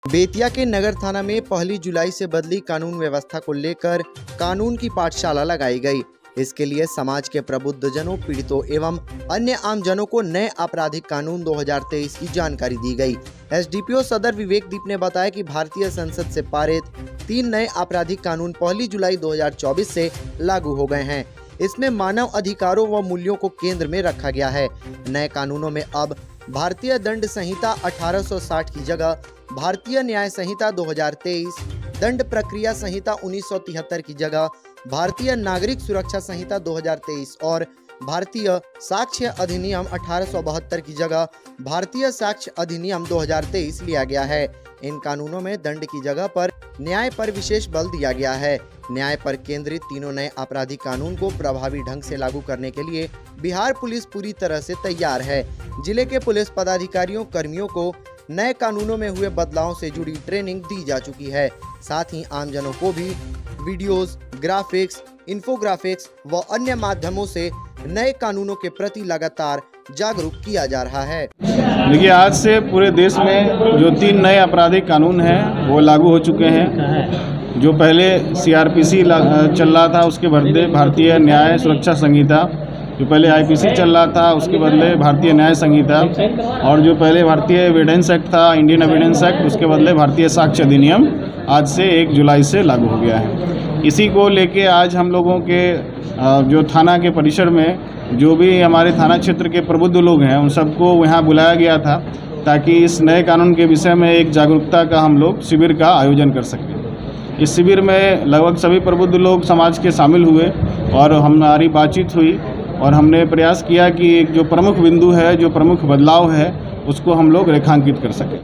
बेतिया के नगर थाना में 1 जुलाई से बदली कानून व्यवस्था को लेकर कानून की पाठशाला लगाई गई। इसके लिए समाज के प्रबुद्धजनों, पीड़ितों एवं अन्य आमजनों को नए आपराधिक कानून 2023 की जानकारी दी गई। एसडीपीओ सदर विवेक दीप ने बताया कि भारतीय संसद से पारित 3 नए आपराधिक कानून 1 जुलाई 2024 से लागू हो गए हैं। इसमें मानव अधिकारों व मूल्यों को केंद्र में रखा गया है। नए कानूनों में अब भारतीय दंड संहिता 1860 की जगह भारतीय न्याय संहिता 2023, दंड प्रक्रिया संहिता 1973 की जगह भारतीय नागरिक सुरक्षा संहिता 2023 और भारतीय साक्ष्य अधिनियम 1872 की जगह भारतीय साक्ष्य अधिनियम 2023 लिया गया है। इन कानूनों में दंड की जगह पर न्याय पर विशेष बल दिया गया है। न्याय पर केंद्रित तीनों नए आपराधिक कानून को प्रभावी ढंग से लागू करने के लिए बिहार पुलिस पूरी तरह से तैयार है। जिले के पुलिस पदाधिकारियों, कर्मियों को नए कानूनों में हुए बदलावों से जुड़ी ट्रेनिंग दी जा चुकी है। साथ ही आमजनों को भी वीडियोस, ग्राफिक्स, इंफोग्राफिक्स व अन्य माध्यमों से नए कानूनों के प्रति लगातार जागरूक किया जा रहा है। देखिए, आज से पूरे देश में जो 3 नए आपराधिक कानून हैं वो लागू हो चुके हैं। जो पहले सीआरपीसी चल रहा था, उसके बदले भारतीय न्याय सुरक्षा संहिता, जो पहले आईपीसी चल रहा था उसके बदले भारतीय न्याय संहिता, और जो पहले भारतीय एविडेंस एक्ट था, इंडियन एविडेंस एक्ट, उसके बदले भारतीय साक्ष्य अधिनियम आज से 1 जुलाई से लागू हो गया है। इसी को लेके आज हम लोगों के जो थाना के परिसर में जो भी हमारे थाना क्षेत्र के प्रबुद्ध लोग हैं उन सबको यहाँ बुलाया गया था, ताकि इस नए कानून के विषय में एक जागरूकता का हम लोग शिविर का आयोजन कर सकें। इस शिविर में लगभग सभी प्रबुद्ध लोग समाज के शामिल हुए और हमारी बातचीत हुई और हमने प्रयास किया कि एक जो प्रमुख बिंदु है, जो प्रमुख बदलाव है, उसको हम लोग रेखांकित कर सकें।